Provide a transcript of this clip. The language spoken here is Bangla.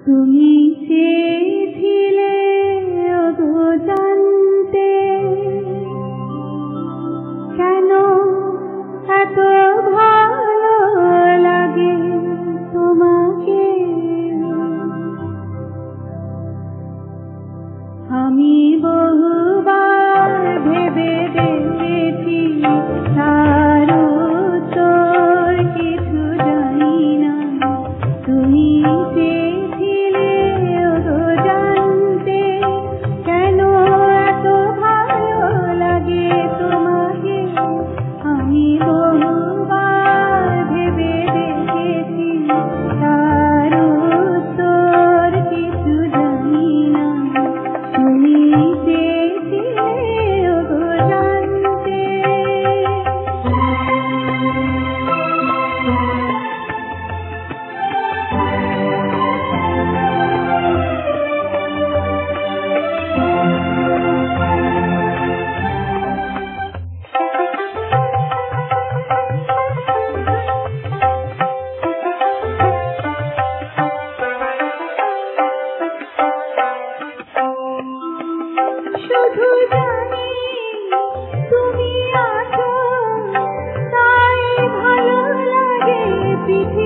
তুমি চেয়েছিলে ওগো জানতে, কেন এত ভালো লাগে তোমাকে। আমি বহুবার ভেবে দেখেছি, তার উত্তর কিছু জানি না। তুমি চেয়েছিলে ওগো জানতে, কেন এত ভালো লাগে তোমাকে। আমি বহুবার ভেবে দেখেছি, তার উত্তর কিছু জানি না। তুমি চেয়েছিলে ওগো জানতে। শুধু জানি তুমি আছো, তাই ভালো লাগে পৃথিবী।